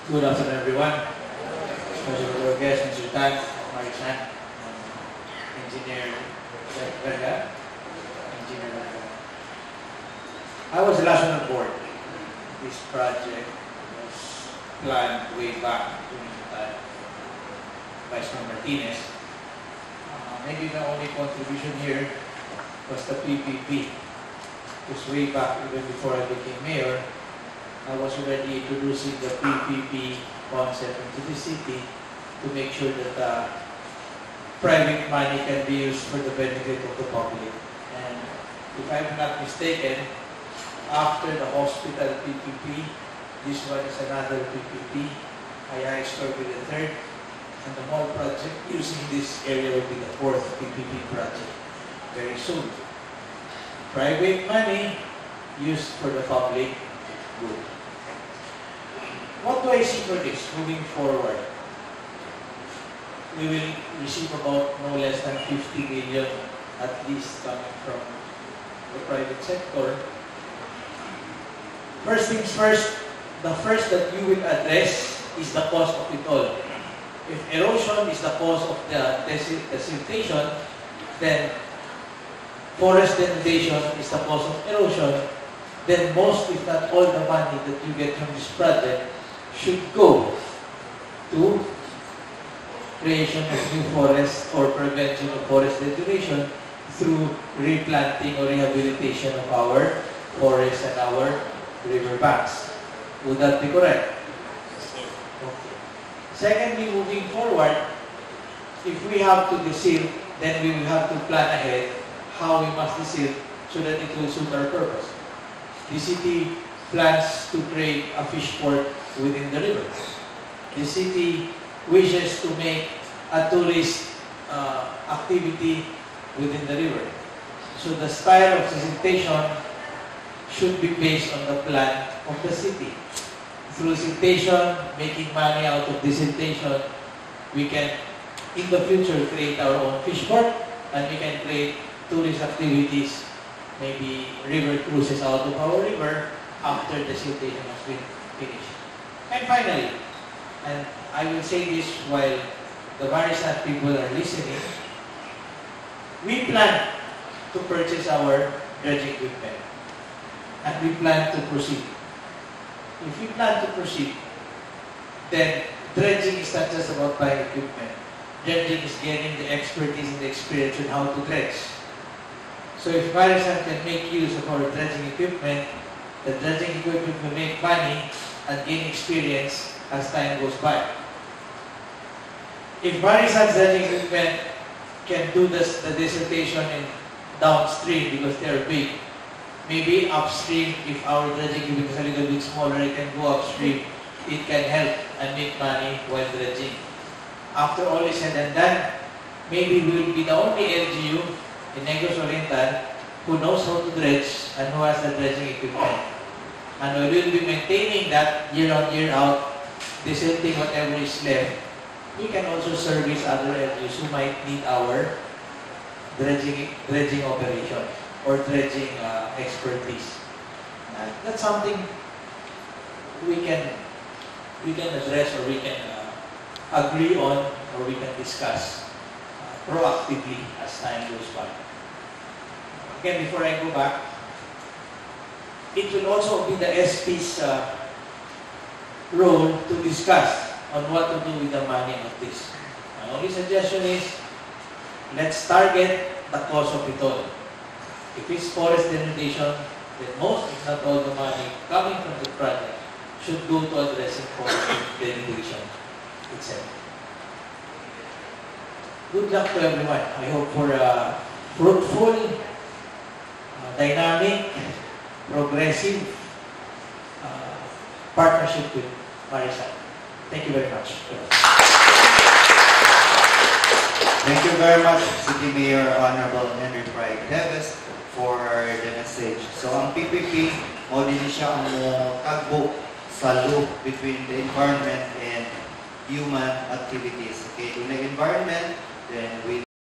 Good afternoon, everyone. Special guest, Mr. Tan, Marisan, Engineer Verga, Engineer Verga. I was the last one on board. This project was planned way back during the time Vice Mayor Martinez. Maybe the only contribution here was the PPP. Because way back, even before I became mayor, I was already introducing the PPP concept into the city to make sure that private money can be used for the benefit of the public. And if I'm not mistaken, after the hospital PPP, this one is another PPP. Ayay Store will be the third. And the mall project using this area will be the fourth PPP project very soon. Private money used for the public good. What do I see for this moving forward? We will receive about no less than 50 million at least coming from the private sector. First things first, the first that you will address is the cost of it all. If erosion is the cause of the desiltation, then forest denudation is the cause of erosion, then most, if not all, the money that you get from this project should go to creation of new forests or prevention of forest degradation through replanting or rehabilitation of our forests and our river banks. Would that be correct? Okay. Secondly, moving forward, if we have to desil, then we will have to plan ahead how we must desil so that it will suit our purpose. The city plans to create a fish port within the river. The city wishes to make a tourist activity within the river. So the style of siltation should be based on the plan of the city. Through siltation, making money out of desiltation, we can, in the future, create our own fish port, and we can create tourist activities, maybe river cruises out of our river after desiltation has been finished. And finally, and I will say this while the Marisan people are listening, we plan to purchase our dredging equipment and we plan to proceed. If we plan to proceed, then dredging is not just about buying equipment. Dredging is getting the expertise and the experience on how to dredge. So if Marisan can make use of our dredging equipment, the dredging equipment will make money and gain experience as time goes by. If Marisan's dredging equipment can do the desiltation in downstream because they are big, maybe upstream, if our dredging equipment is a little bit smaller, it can go upstream, it can help and make money while dredging. After all is said and done, maybe we will be the only LGU in Negros Oriental who knows how to dredge and who has the dredging equipment. And we will be maintaining that year on year out, desilting whatever is left. We can also service other LGUs who might need our dredging operation or dredging expertise. And that's something we can address or we can agree on or we can discuss proactively as time goes by. Again, before I go back, it will also be the SP's role to discuss on what to do with the money of this. My only suggestion is, let's target the cause of it all. If it's forest denudation, then most, if not all, the money coming from the project should go to addressing forest denudation itself. Good luck to everyone. I hope for a fruitful, dynamic, progressive partnership with Marisan. Thank you very much. Thank you very much, City Mayor Honorable Henry Fry Davis, for the message. So, ang PPP, mo din siya ang tagbo sa loop between the environment and human activities. Okay, in the environment, then we